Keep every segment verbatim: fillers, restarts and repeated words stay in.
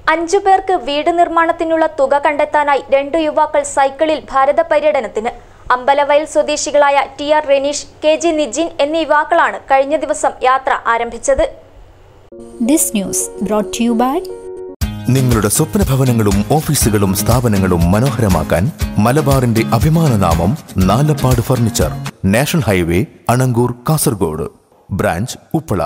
അഞ്ചു പേർക്ക് വീട് നിർമ്മാണത്തിനുള്ള തുക കണ്ടെത്താനായി രണ്ടു യുവാക്കൾ സൈക്കിളിൽ ഭാരത പര്യടനത്തിന്. അമ്പലവയൽ സ്വദേശികളായ T R Renish, K G Nijin എന്നീ യുവാക്കളാണ് കഴിഞ്ഞ ദിവസം യാത്ര ആരംഭിച്ചത്. This news brought to you by നിങ്ങളുടെ സ്വപ്ന ഭവനങ്ങളും ഓഫീസുകളും സ്ഥാപനങ്ങളും മനോഹരമാക്കാൻ മലബാറിന്റെ അഭിമാനനാമം Nalappad furniture, national highway, Anangoor, Kasaragod, branch Uppala.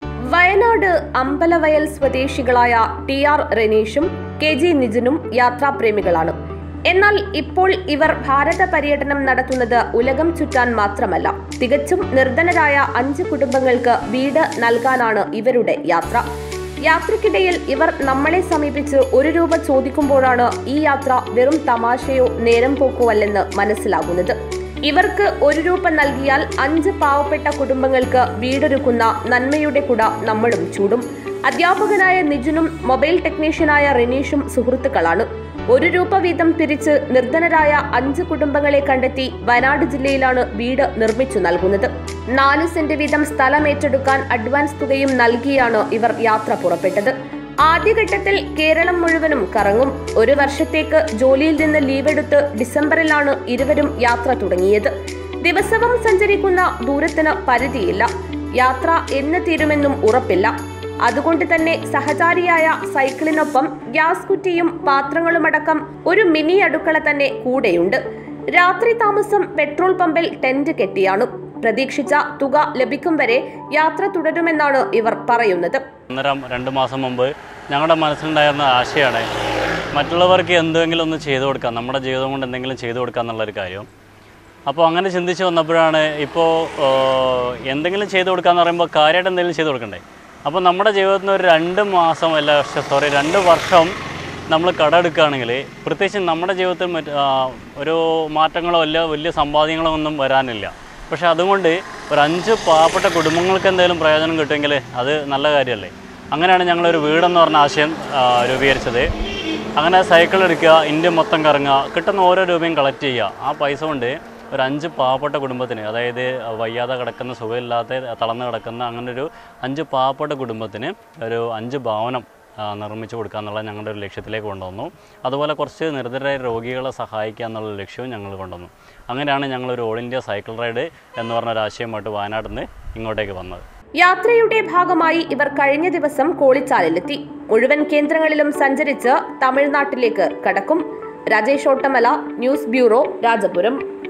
Wayanad Ambalavayal സ്വദേശികളായ ടി ആർ റെനീഷും കെ ജി നിജിനും യാത്രാപ്രേമികളാണ്. എന്നാൽ ഇപ്പോൾ ഇവർ ഭാരത പര്യടനം നടത്തുന്നത് ഉലകം ചുറ്റാൻ മാത്രമല്ല, തികച്ചും നിർധനരായ അഞ്ച് കുടുംബങ്ങൾക്ക് വീട് നൽകാനാണ് ഇവരുടെ യാത്ര. യാത്രക്കിടയിൽ ഇവർ നമ്മളെ സമീപിച്ച് ഒരു രൂപ ചോദിക്കുമ്പോഴാണ് ഈ യാത്ര വെറും തമാശയോ നേരം പോക്കുവല്ലെന്ന് മനസ്സിലാകുന്നത്. ഇവർക്ക് ഒരു രൂപ നൽകിയാൽ അഞ്ച് പാവപ്പെട്ട കുടുംബങ്ങൾക്ക് വീടൊരുക്കുന്ന നന്മയുടെ കുട നമ്മളും ചൂടും. അധ്യാപകനായ നിജിനും മൊബൈൽ ടെക്നീഷ്യനായ റെനീഷും സുഹൃത്തുക്കളാണ്. ഒരു രൂപ വീതം പിരിച്ച് നിർധനരായ അഞ്ച് കുടുംബങ്ങളെ കണ്ടെത്തി വയനാട് ജില്ലയിലാണ് വീട് നിർമ്മിച്ചു നൽകുന്നത്. നാല് സെന്റ് വീതം സ്ഥലം ഏറ്റെടുക്കാൻ അഡ്വാൻസ് തുകയും നൽകിയാണ് ഇവർ യാത്ര പുറപ്പെട്ടത്. ആദ്യഘട്ടത്തിൽ കേരളം മുഴുവനും കറങ്ങും. ഒരു വർഷത്തേക്ക് ജോലിയിൽ നിന്ന് ലീവെടുത്ത് ഡിസംബറിലാണ് ഇരുവരും യാത്ര തുടങ്ങിയത്. ദിവസവും സഞ്ചരിക്കുന്ന ദൂരത്തിന് പരിധിയില്ല. യാത്ര എന്ന് തീരുമെന്നും ഉറപ്പില്ല. അതുകൊണ്ട് തന്നെ സഹചാരിയായ സൈക്കിളിനൊപ്പം ഗ്യാസ് കുറ്റിയും പാത്രങ്ങളുമടക്കം ഒരു മിനി അടുക്കള തന്നെ കൂടെയുണ്ട്. രാത്രി താമസം പെട്രോൾ പമ്പിൽ ടെന്റ് കെട്ടിയാണ്. പ്രതീക്ഷിച്ച തുക ലഭിക്കും വരെ യാത്ര തുടരുമെന്നാണ് ഇവർ പറയുന്നത്. അന്നേരം രണ്ട് മാസം മുമ്പ് ഞങ്ങളുടെ മനസ്സിലുണ്ടായിരുന്ന ആശയമാണ് മറ്റുള്ളവർക്ക് എന്തെങ്കിലും ഒന്ന് ചെയ്തു കൊടുക്കാം, നമ്മുടെ ജീവിതം കൊണ്ട് എന്തെങ്കിലും ചെയ്തു കൊടുക്കുക എന്നുള്ളൊരു കാര്യം. അപ്പോൾ അങ്ങനെ ചിന്തിച്ച് വന്നപ്പോഴാണ് ഇപ്പോൾ എന്തെങ്കിലും ചെയ്തു കൊടുക്കുക എന്ന് പറയുമ്പോൾ കാര്യമായിട്ട് എന്തെങ്കിലും ചെയ്തു കൊടുക്കണ്ടേ. അപ്പോൾ നമ്മുടെ ജീവിതത്തിൽ നിന്ന് ഒരു രണ്ട് മാസം അല്ല സോറി രണ്ട് വർഷം നമ്മൾ കടമെടുക്കുകയാണെങ്കിൽ പ്രത്യേകിച്ച് നമ്മുടെ ജീവിതത്തിൽ മറ്റ് ഒരു മാറ്റങ്ങളോ അല്ല വലിയ സമ്പാദ്യങ്ങളോ ഒന്നും വരാനില്ല. പക്ഷെ അതുകൊണ്ട് ഒരു അഞ്ച് പാവപ്പെട്ട കുടുംബങ്ങൾക്ക് എന്തെങ്കിലും പ്രയോജനം കിട്ടുമെങ്കിൽ അത് നല്ല കാര്യമല്ലേ. അങ്ങനെയാണ് ഞങ്ങളൊരു വീടെന്ന് പറഞ്ഞ ആശയം രൂപീകരിച്ചത്. അങ്ങനെ സൈക്കിൾ എടുക്കുക, ഇന്ത്യ മൊത്തം കറങ്ങുക, കിട്ടുന്ന ഓരോ രൂപയും കളക്ട് ചെയ്യുക. ആ പൈസ കൊണ്ട് ഒരു അഞ്ച് പാവപ്പെട്ട കുടുംബത്തിന്, അതായത് വയ്യാതെ കിടക്കുന്ന, സുഖമില്ലാത്ത, തളർന്ന് കിടക്കുന്ന അങ്ങനൊരു അഞ്ച് പാവപ്പെട്ട കുടുംബത്തിന് ഒരു അഞ്ച് ഭവനം നിർമ്മിച്ചു കൊടുക്കുക എന്നുള്ള ഞങ്ങളുടെ ഒരു ലക്ഷ്യത്തിലേക്ക് കൊണ്ടുവന്നു. അതുപോലെ കുറച്ച് നിർധനരായ രോഗികളെ സഹായിക്കുക എന്നുള്ള ലക്ഷ്യവും ഞങ്ങൾ കൊണ്ടുവന്നു. അങ്ങനെയാണ് ഞങ്ങളൊരു ഓൾ ഇന്ത്യ സൈക്കിൾ റൈഡ് എന്ന് പറഞ്ഞൊരു ആശയമായിട്ട് വയനാട്ടിൽ നിന്ന് ഇങ്ങോട്ടേക്ക് വന്നത്. യാത്രയുടെ ഭാഗമായി ഇവർ കഴിഞ്ഞ ദിവസം കോളിച്ചാലിലെത്തി. മുഴുവൻ കേന്ദ്രങ്ങളിലും സഞ്ചരിച്ച് തമിഴ്നാട്ടിലേക്ക് കടക്കും. Rajesh Ottamala, news bureau, Rajapuram.